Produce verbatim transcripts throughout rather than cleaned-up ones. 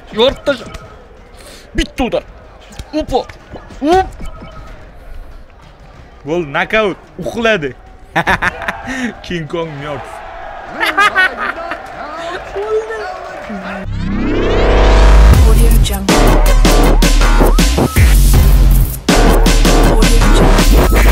yorib tasha. Bitta udar. Upo. Up. Gol, knockout. Uxladi. King Kong myoq. Audio Jungle. Audio Jungle.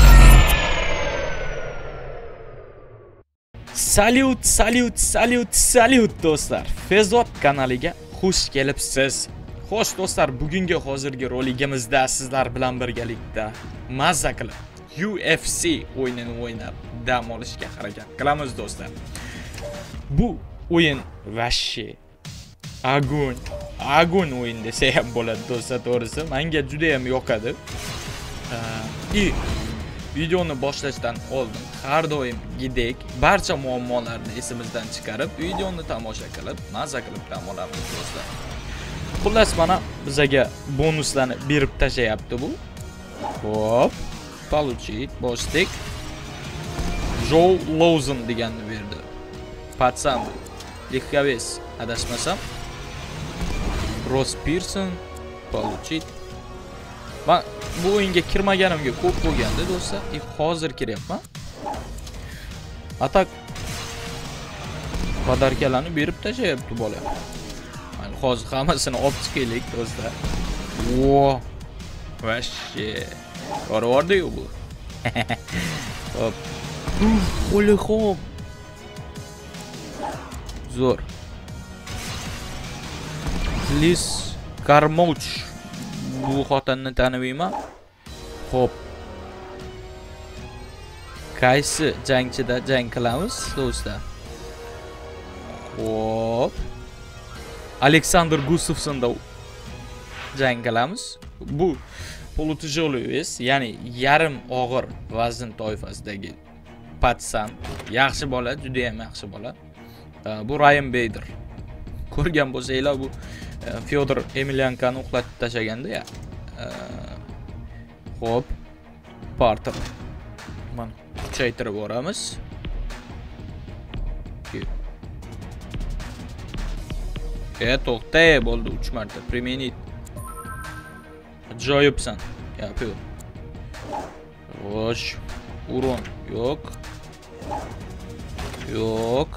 Salyut, salyut, salyut, salyut do'stlar. Fezot kanaliga xush kelibsiz. Xo'sh do'stlar, bugungi hozirgi roligimizda sizlar bilan birgalikda mazza qilib U F C o'yinini o'ynab dam olishga harakat qilamiz do'stlar. Bu o'yin vashshi agon, agon o'yin desa ham bo'ladi do'stlar, to'g'risi. Menga juda ham yoqadi. I videoni boshlashdan oldin har doimgidek barcha muammolarni esimizdan chiqarib, videoni tomosha qilib, mazza qilib dam olamiz do'stlar. Xullas, mana bizaga bonuslarni berib tashlayapti bu. Hop, получить, bosdik. Joe Lawson deganni berdi. Patsan, lehkaves, adashmasam. Ross Pearson, получить. Ben bu o'yinga kirmaganimga ko'p bo'lgandi do'stlar. E, hozir kiryapman. Atak podarkalarni berib tashlayapti bola. Mana hozir hammasini olib chiqaylik do'stlar. Vo! Vashshi. Yorvordi-yu bu. Hop. Qo'li xo'p. Zo'r. Liz Karmouch. Bu xotinni tanimayman. Xo'p. Qaysi jangchida jang qilamiz do'stlar? Xo'p. Aleksandr Gustafsonda jang qilamiz. Bu polutijoliy vес, ya'ni yarim og'ir vazn toifasidagi patsan. Yaxshi bola, juda ham yaxshi bola. Bu Ryan Bader. Ko'rgan bo'lsanglar, bu Fyodor Emeliankani uxlatib tashaganda ya. Xo'p. Parter. Mana kuchaytirib boramiz. E, to'xta, bo'ldi uch marta. Применить. Ajoyibsan. Yapıyor. Xo'sh. Uron yo'q. Yo'q.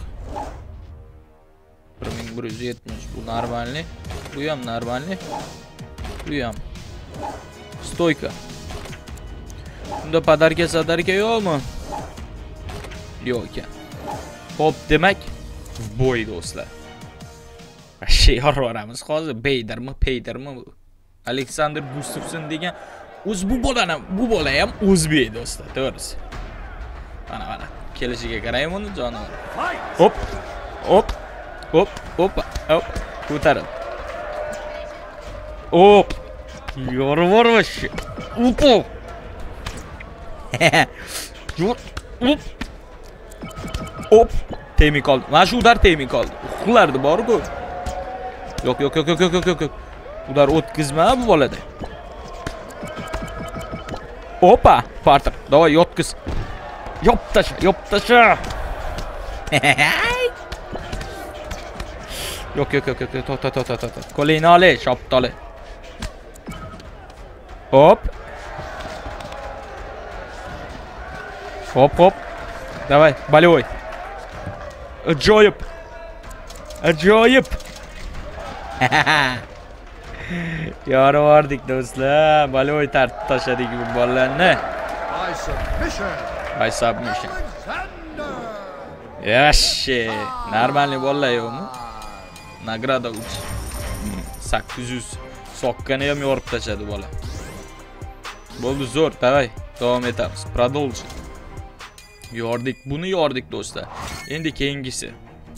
bir ming bir yuz yetmish bu normalniy. Bu ham normalniy. Bu ham. Stoyka. Bunda padarka sadarka yo'qmi? Yo'q ekan. Hop, demak, bo'y do'stlar. Şey yorvoramiz hozir. Beydermi, Peydermi bu? Aleksandr Gustafson degan o'z bu bolani, bu bola ham o'zbek do'stlar, to'g'risi. Mana mana kelishiga qarayman uni jonivor. Hop. Hop. Hop, hop, hop. Ko'tarib. Hop. Yorvormish. Upo. Yor. Hop. Hop. Tegmay qoldi. Mana shu udar tegmay qoldi. Uxlardi bor-ku. Yo'q, yo'q, yo'q, yo'q, yo'q, yo'q. Udar o'tkizma bu bolada. Opa, Parter. Davay yotqiz. Yop tasha, yop tasha. Yo'q, yo'q, yo'q, yo'q. Tot, tot, tot, tot. Qo'lingni ol, shoptoli. Hop. Hop, hop. Davay, baloy. Ajoyib. Ajoyib. Yorvordik do'stlar. Baloy tartib tashladik bu bolalarni. By submission. Yaxshi. Normalniy bolalar yo'qmi? Nagrada uch. sakkiz yuz soqqani ham yorib tashladi bola. Bo'ldi, zo'r, davay. Davom etamiz. Продолжим. Yordik, buni yordik do'stlar. Endi keyingisi.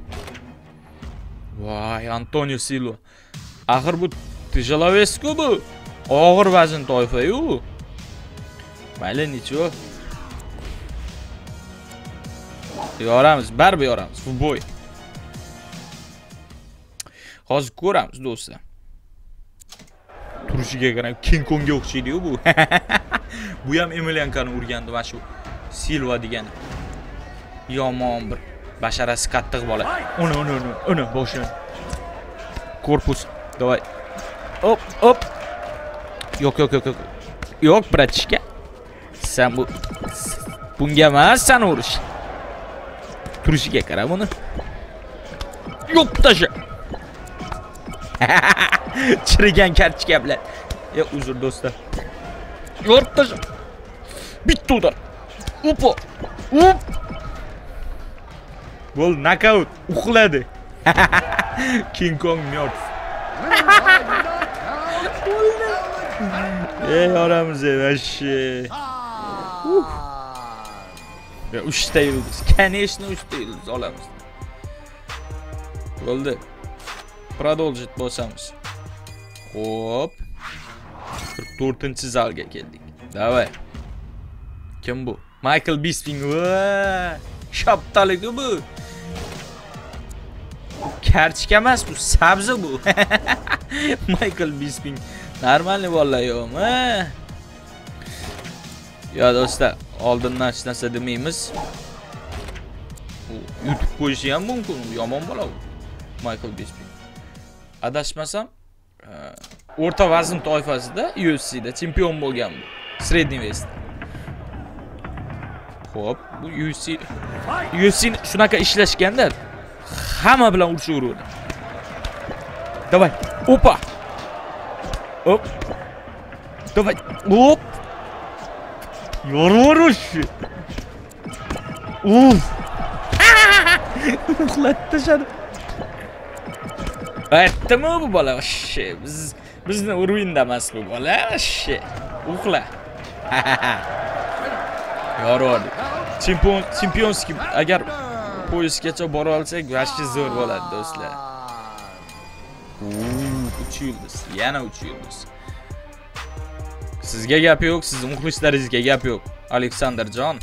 Voy, Antonio Silva. Axir bu tijaloves-ku bu. Og'ir vazn toifa-yu. Mayli, nicho. Yoramiz, baribir yoramiz. Bu bo'y. Hozir ko'ramiz do'stlar. Turishiga qarang, King Kongga o'xshaydi-yu bu. Bu ham Emeliankani urgandi, mana shu Silva degan. Yomon bir basharasi qattiq bola. Uni, uni, uni, uni boshini. Korpus Давай. Hop, hop. Yo'q, yo'q, yo'q, yo'q. Yo'q, bratishka. Sen bu bunga emas, sen urish. Turishiga qara buni. Yo'q, tasha. Chirigan kartochka bilan. Ya uzr do'stlar. Yo'q, tasha. Bitta udar. Upo. Up. Gol knockout. Uxladi. King Kong mертв. Ey oramiz vashi. Ya uchta yulduz. Конечно, uchta yulduz olamiz. Bo'ldi. Продолжить bosamiz. Hop. qirq to'rtinchi zalga keldik. Davay. Kim bu? Michael Bisping. Va! Shaptalik bu. Kartochka emas bu, sabzi bu. Michael Bisping. Normalniy vallahi yo'qmi? Ya do'stlar, oldindan hech narsa demaymiz. YouTube qo'yishi ham mumkin, yomon bola u. Michael Bisping. Adashmasam, o'rta vazn toifasida U F C'da chempion bo'lgan bu. Sredniy vesda. Xo'p, bu U F C U F C shunaqa ishlashganda hamma bilan urishaveradi. Davay, opa. Hop. Davay, hop. Yorurush. Uf. Uxlatdi shuni. Aytdimi bu bola? Shi, biz bizni urvinda emas bu bola. Shi. Uxla. Yoradi. Chempion chempionskiy agar poyezgacha bora olsak, vashi zo'r bo'ladi do'stlar. uch yulduz, yana uch yulduz. Sizga gap yo'q, siz muxlislaringizga gap yo'q. Aleksanderjon.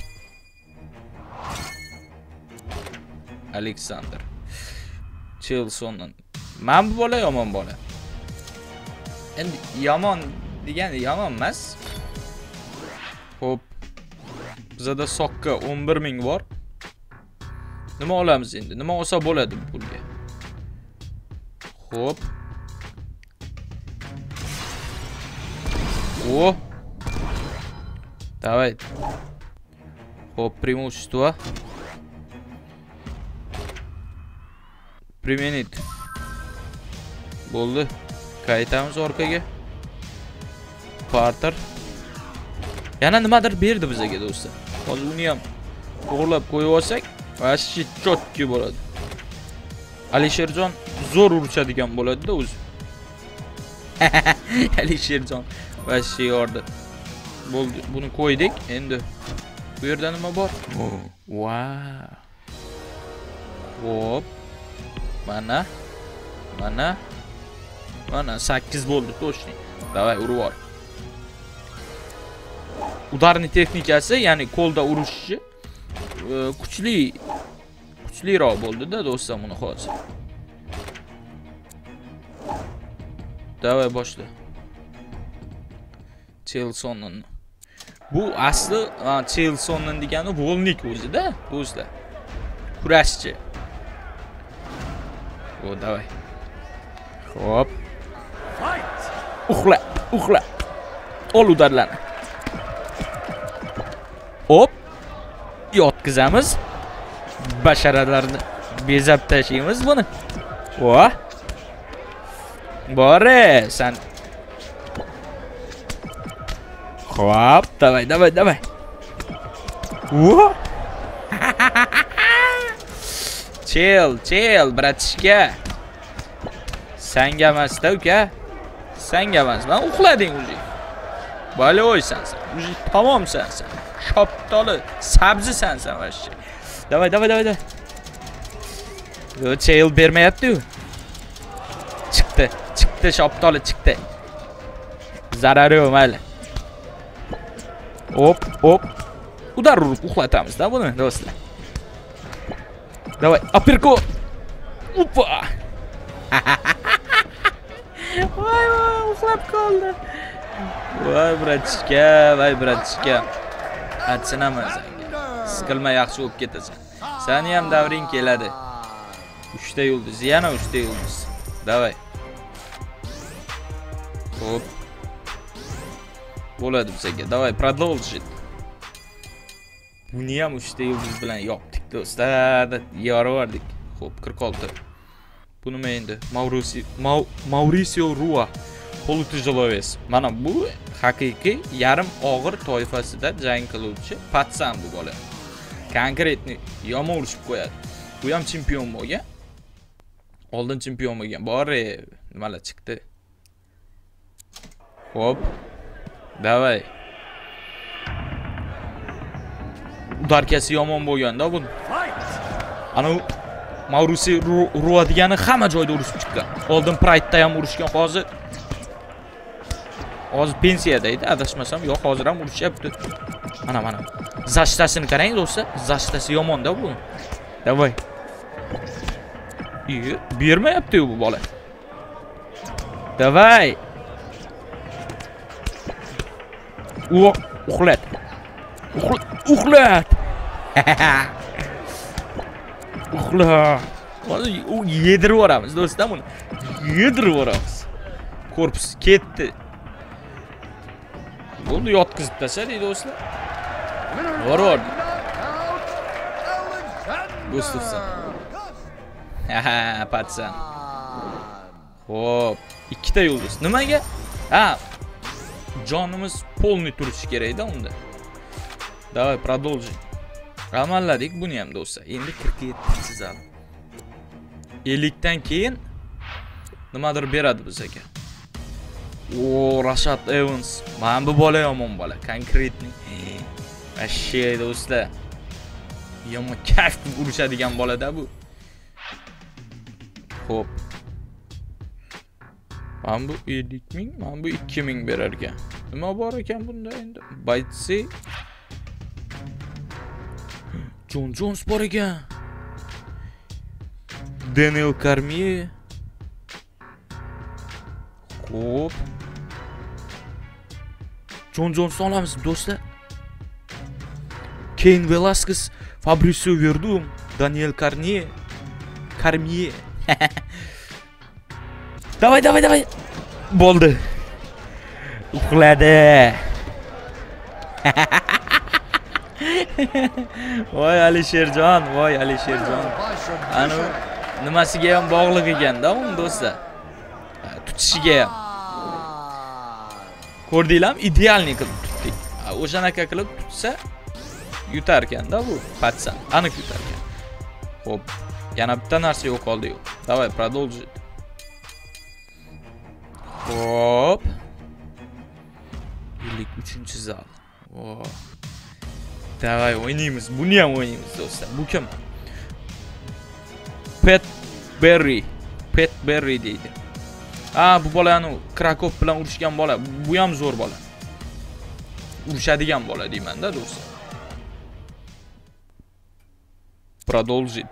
Aleksander. Chelsondan. Men bu bola yomon bola. Endi yomon degani yomon emas. Xo'p. Bizda soqqa o'n bir ming bor. Nima olamiz endi? Nima olsa bo'ladi bu pulga? Xo'p. О. Давай. Xo'p, преимущество. Применить. Bo'ldi. Qaytamiz orqaga. Partner. Yana nimadir berdi bizga do'stlar. Hozir uni ham to'g'rilab qo'yib olsak, vashi chotki bo'ladi. Alisherjon zo'r urishadigan bo'ladi-da o'zi. Alisherjon vashi yordi. Bo'ldi, buni qo'ydik. Endi bu yerda nima bor? Wow. Xo'p. Mana. Mana. Mana sakkiz bo'ldi, точно. Davay, urib ol. Udarning texnikasi, ya'ni qo'lda urishishi kuchli kuchliroq bo'ldi-da do'stlar buni hozir. Davay boshla. Chelsonning. Bu asli Chelsonning degani volnik o'zi-da, do'stlar. Kurashchi. O, davay. Xo'p. Uxla, uxla. Ol udarlarni. Hop. Yotkizamiz. Basharalarni bezab tashlaymiz buni. Voh. Bore, sen. Xo'p, davay, davay, davay. Voh. Chill, chill, bratishka. Senga emas-da, uka. Senga emas, men uxlading o'zi. Baloy sensan. O'zi tamom sensan. Shoptoli, sabzi sensan vashi. Davay, davay, davay, davay. Yo, chill bermayapti-ku. Chiqdi, chiqdi, shoptoli chiqdi. Zarari yo'q, mayli. Hop, hop. Udar urib uxlatamiz-da buni, do'stlar. Давай, аперко. Опа. Voy, voy, uxlab qoldi. Voy, bratishka, voy, bratishka. Atsinaman senga. Siqilma, yaxshi bo'lib ketasan. Seni ham davring keladi. uchta yulduz, yana uchta yulduz. Davay. Hop. Bo'ladi bizga. Davay, продолжить. Buni ham uchta yulduz bilan yopdik do'stlar. Yoraverdik. Xo'p, qirq olti. Bu nima endi? Mauricio Mauricio Rua. Polutijoloves. Mana bu haqiqiy yarim og'ir toifasida jang qiluvchi patsan bu bola. Konkretni yomon urishib qo'yadi. Bu ham chempion bo'lgan. Oldin chempion bo'lgan. Bori, nimalar chiqdi? Hop. Davay. Udarkasi yomon bo'lganda bu. Ana Mauricio Rua degani hamma joyda urishib chiqqan. Oldin Pride'da ham urishgan, hozir hozir pensiyada edi, adashmasam. Yo'q, hozir ham urishyapti. Mana mana. Zashtasini qarang do'stlar. Zashtasi yomon-da bu. Davay. İyi, bermayapti bu bola. Davay. O, uxlat. Uxlat. Uxlat. Hozir u yedirib yuboramiz do'stlar buni. Yedirib yuboramiz. Korpus ketdi. Buni yotqizib tashladi do'stlar. Voror. Gustafsson. Haha, patsan. Hop, ikkita yulduz. Nimaga? Ha, jonimiz polni turishi kerak-da unda. Davay, продолжить. Amalladik buni ham do'stlar. Endi qirq yetti zal. ellik dan keyin nimadir beradi bizga. O, Rashad Evans. Mana bu bola yomon bola, konkretni. Ashey do'stlar. Yomon kayf urishadigan bola-da bu. Hop. Mana bu ellik ming, mana bu ikki ming berar ekan. Nima bor ekan bunda endi? Baytsi. John Jones bor ekan. Daniel Cormier. Hop. John Jones olamiz do'stlar. Cain Velasquez, Fabricio Verdum, Daniel Cormier. Cormier. Davay, davay, davay. Bo'ldi. Uxladi. Voy Alisherjon, voy Alisherjon. Ana nimasiga ham bog'liq ekan-da uni do'stlar. Tutishiga ham. Ko'rdinglarmi? Idealni qilib tutdik. O'shanaqa qilib tutsa yutar ekan-da bu patsan. Aniq yutar ekan. Xo'p, yana bitta narsa yo'q qoldi. Davay, продолжить. Hop. ellik uchinchi zal. Vo. Davay, o'ynaymiz. Buni ham o'ynaymiz do'stlar. Bu kim? Pat Berry. Pat Berry deydi. Ha, bu bolani Krakow bilan urushgan bola. Bu ham zo'r bola. Urushadigan bola deyman-da do'stlar. Продолжить.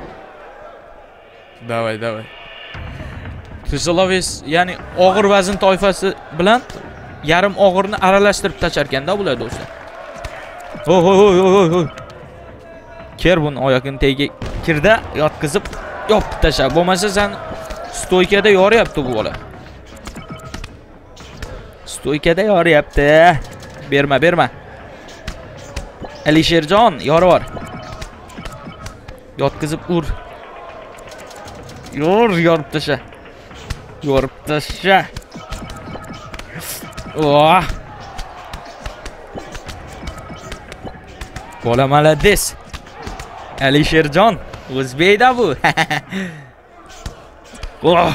Davay, davay. Tizoloves, ya'ni og'ir vazn toifasi bilan yarim og'irni aralashtirib tashar ekanda bular do'stlar. Ho ho ho ho ho. Kerbun oyog'ini tagiga kirda yotqizib yopib tashab. Bo'lmasa sen stoykada yoryapti bu bola. Stoykada yoryapti. Berma, berma. Alisherjon, yorib. Yotqizib ur. Yor, yorib tasha. Yorib tasha. Oh. Bola malades. Alisherjon, o'zbekda bu. Oh.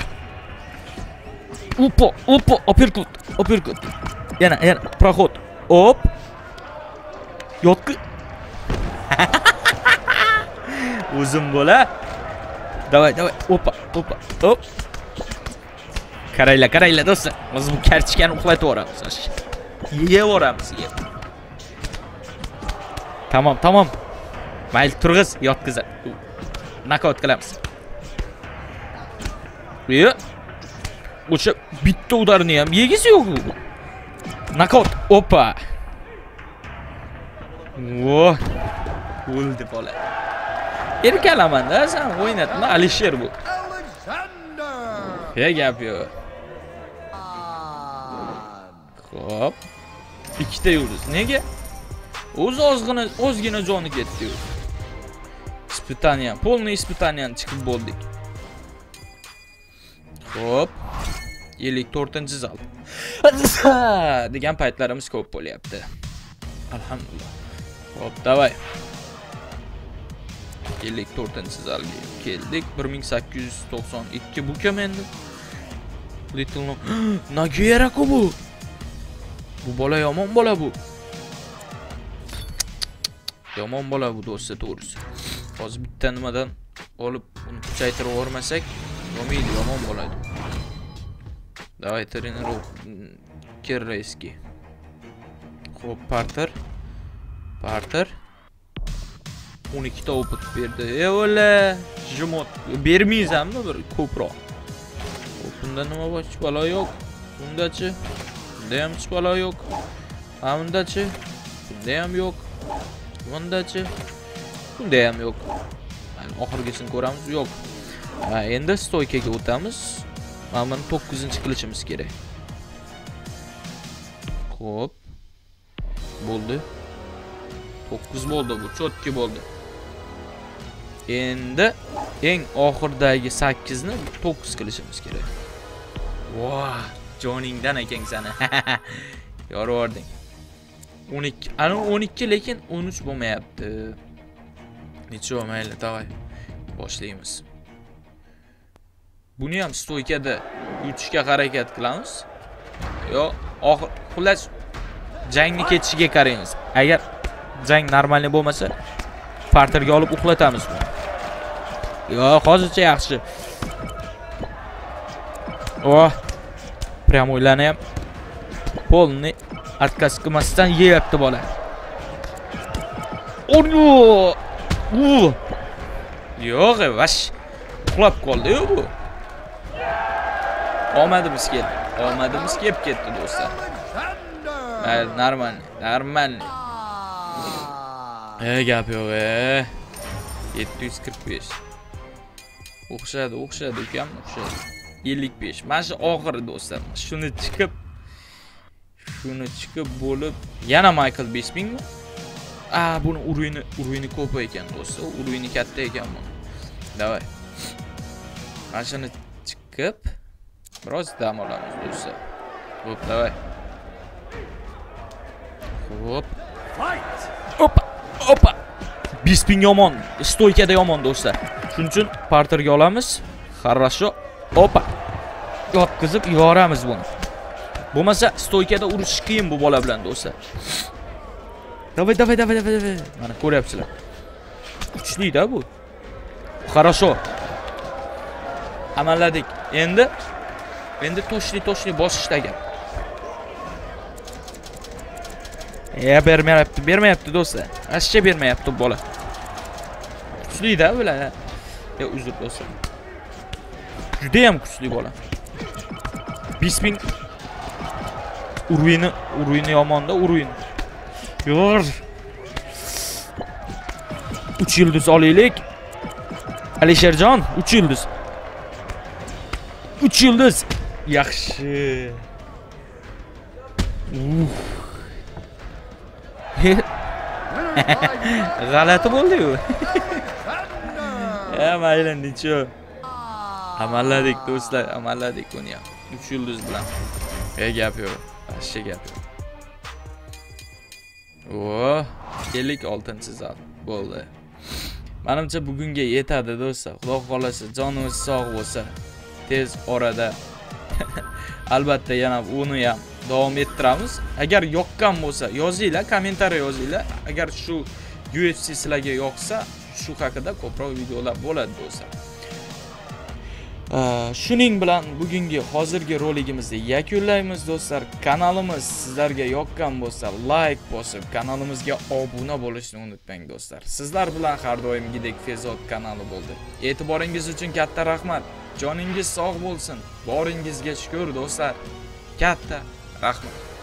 Upo, upo, uppercut, uppercut. Yana, yana, проход. Hop. Yotqi. O'zim bola. Davay, davay. Opa, opa. Hop. Qaraylar, qaraylar do'stlar. Biz bu karchikani uxlatib yuboramiz. Yeb yuboramiz, yeb. Tamam, tamam. Mayli, turg'iz, yotqizib. Nokaut qilamiz. Yo. O'sha bitta udarni ham yegisi yo'q u. Nokaut. Opa. Vo. O'ldi bola. Erkalaman-da, sen o'ynatma, Alisher bu. He gap yo'q. Hop. Ikkita yulduz. Nega? O'z ozgina, ozgina joni ketdi. Ispitaniya, polni ispitaniyani chiqib bo'ldik. Hop. ellik to'rtinchi zal. degan paytlarimiz ko'p bo'lyapti. Alhamdulillah. Hop, davay. ellik to'rtinchi zalga keldik. bir ming sakkiz yuz to'qson ikki bu kim endi? Little no. Nagera ku bu. Bu bola yomon bola bu. Yomon bola bu do'stlar, to'g'risi. Hozir bitta nimadan olib uni kuchaytirib o'rmasak, bo'lmaydi, yomon bo'ladi. Davay trenerov Kerreski. Xo'p, Parter. Parter. o'n ikkita opit berdi. Evola, jimot bermaysizmi bir ko'proq? Bunda nima bor? Hech balo yo'q. Bundachi? Bunda ham hech balo yo'q. Ha, bundachi? Bunda ham yo'q. Bundachi? Bunda ham yo'q. Mana oxirgisini ko'ramiz. Yo'q. Ha, endi stoykaga o'tamiz. Mana to'qqizinchi qilishimiz kerak. Xo'p. Bo'ldi. to'qqiz bo'ldi bu, chotki bo'ldi. Endi eng oxirdagi sakkiz ni to'qqiz qilishimiz kerak. Voh, joningdan ekan seni. Yorvording. o'n ikki, ana o'n ikki lekin o'n uch bo'lmayapti. Necha mayli, davay. Boshlaymiz. Buni ham stoykada yutishga harakat qilamiz. Yo, oxir xullas jangni ketishiga qaraymiz. Agar jang normalniy bo'lmasa, parterga olib uxlatamiz buni. Yo, hozircha yaxshi. Oh. Prям o'ylana ham polni отказ qilmasdan yeyapti bola. Ono! U! Yo'q, vash. Uxlab qoldi-yu bu. Omadimiz keldi. Omadimiz kelib ketdi do'stlar. Mayli, normal, normal. E, gap yo'q, e. yetti yuz qirq besh. O'xshadi, o'xshadi, ukam, o'xshadi. ellik besh. Mana shu oxiri do'stlar. Shuni chiqib shuni chiqib bo'lib, yana Michael Bisping. Ah, buni uruyni, uruyni ko'p ekan do'stlar. Uruyni katta ekan buni. Davay. Mana shuni chiqib biroz dam olamiz do'stlar. Xo'p, davay. Xo'p. Opa, opa. Bisping yomon, stoykada yomon do'stlar. Shuning uchun parterga olamiz. Хорошо. Opa. Yotqizib yuboramiz buni. Bo'lmasa stoykada urishish qiyin bu bola bilan do'stlar. Davay, davay, davay, davay. Mana ko'ryapsizlar. Kuchli-da bu. Хорошо. Amalladik. Endi endi to'shli-to'shli bosishdagan. Ya bermayapti, bermayapti do'stlar. Ashcha bermayapti bola. Kuchli-da bular. Ya uzr do'stlar. Juda ham kuchli bola. Bisping uruyni, uruyni yomonda, uruyni. Yor. uch yulduz olaylik. Alisherjon, uch yulduz. uch yulduz. Yaxshi. Uf. G'alati bo'ldi-yu. Ya mayli, necha. Amalladik do'stlar, amalladik buni ham. uch yulduz bilan. E gap yo'q. Ashcha gap yo'q. O, ellik oltinchi zal bo'ldi. Menimcha bugunga yetadi do'stlar. Xudo xolasa, jonimiz sog' bo'lsa, tez orada albatta yana uni ham davom ettiramiz. Agar yoqqan bo'lsa, yozinglar, kommentariy yozinglar. Agar shu U F C sizlarga yoqsa, shu haqida ko'proq videolar bo'ladi do'stlar. Shuning bilan bugungi hozirgi roligimizni yakunlaymiz do'stlar. Kanalimiz sizlarga yoqqan bo'lsa, like bosib, kanalimizga obuna bo'lishni unutmang do'stlar. Sizlar bilan har doimgidek Fezod kanali bo'ldi. E'tiboringiz uchun katta rahmat. Joningiz sog' bo'lsin. Boringizga shukr do'stlar. Katta rahmat.